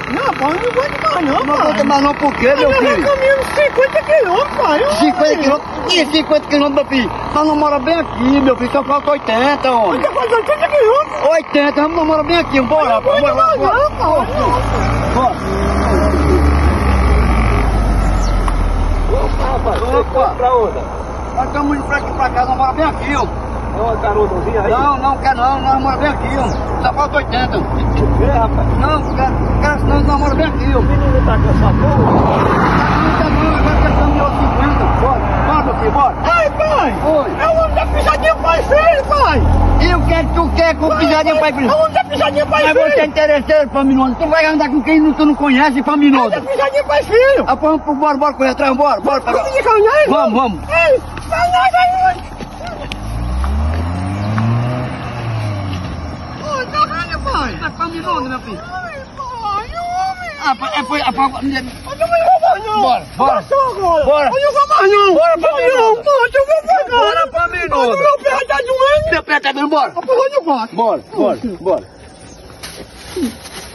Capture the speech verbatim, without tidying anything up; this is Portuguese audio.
Não, pai, eu não vou demais não, Não pai. aguenta mais não por quê, meu Eu filho? já caminhando cinquenta quilômetros, pai. Eu- cinquenta quilômetros? Que cinquenta quilômetros, meu filho? Nós não mora bem aqui, meu filho. Só falta oitenta, homem. Você faz oitenta quilômetros? oitenta, nós não mora bem aqui. Bora, Eu não vou bora, bora, demais bora. não, pai. Bora. Opa, rapaz, você Opa. foi pra onde? Nós estamos indo pra aqui, pra cá. Nós mora bem aqui, ó. É uma garotazinha aí? Não, não quer não. Nós mora bem aqui, ó. Só falta oitenta. O quê, rapaz? Não, quer, quer senão nós mora bem aqui, ó. O menino tá com essa porra? Não quer não, agora quer caminhar cinquenta. Bora, bora, meu filho, bora. Ai, pai. Oi. É o homem da pisadinha pai e filho, pai. E o que é que tu quer com pisadinha, pai, filho? É o homem da pisadinha pai e Mas filho. você é interesseiro, Paminoso. Tu vai andar com quem tu não conhece, É Paminoso? da pisadinha pai e filho. Ah, vamos, bora, bora, correr atrás, bora, bora. Pra... Vamos de canhões. Vamos, vamos. Ei, canhões aí. Oi, tá vendo, pai? É Paminoso, meu filho. Ai, pai, homem. Ah, é, foi, a Eu não vou mais não. Bora, bora. Passou agora. Bora. Eu não vou mais não. Bora, Não, Paminoso. pai, eu vou pagar. Bora, Paminoso. Mas o meu pé tá doendo. Meu pé tá doendo, bora. A porra de quatro. Bora, bora, bora.